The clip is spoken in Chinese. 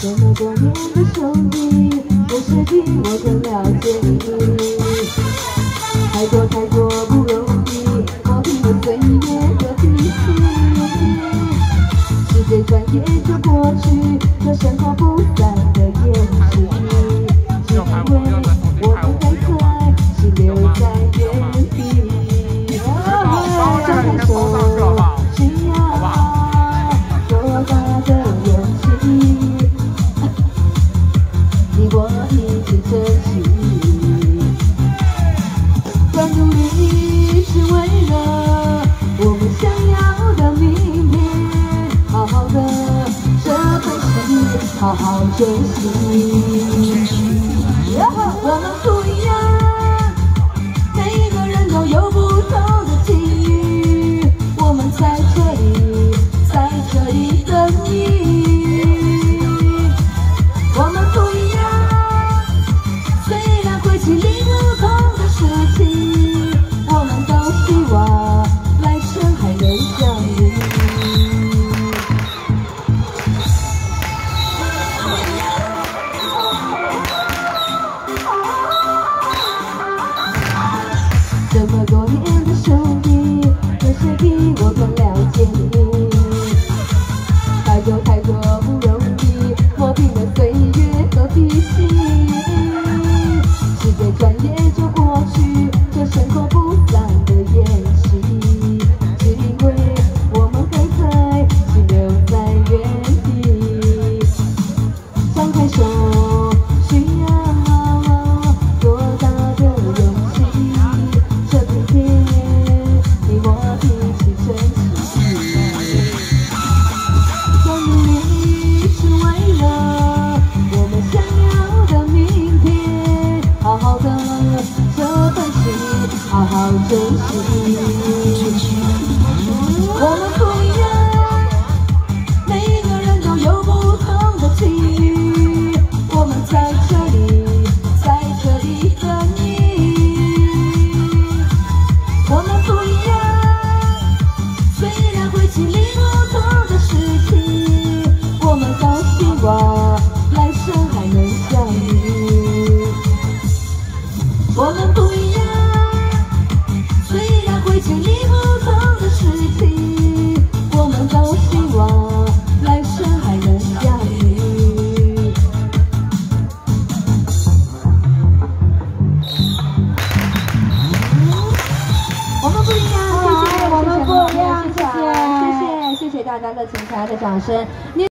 这么多年的兄弟，我是比我更了解你。太多不容易，磨平了岁月的脾气。时间转眼就过去，这身后不散的宴席。只因为我们还在，是留在原地。张开手，需要多大的勇气？你我一起珍惜。专注力是为了我们想要的明天，好好的这份心，好好珍惜。我们不一样，每个人都有不同的际遇，我们在这里等你。我们不一样，虽然会经历不同的事情，我们都希望来生还能相遇。这么多年的兄弟，有谁比我更了解你？太多不容易，磨平了岁月和脾气。时间转眼就过去，这身后不散的宴席。只因为我们还在，是留在原地。张开手，需要多大的勇气？这片天，你我一起珍惜。专注力是为了我们想要的明天，好好的这份心，好好珍惜。我们不一样，每个人都有不同的际遇，我们在这里等你。我们不一样，虽然会经历不同的事情，我们都希望来生还能相遇。我们不一样，虽然会经历不同的事情，我们都希望来生还能相遇。我们不一样，谢谢，我们不一样，谢谢大家热情可爱的掌声。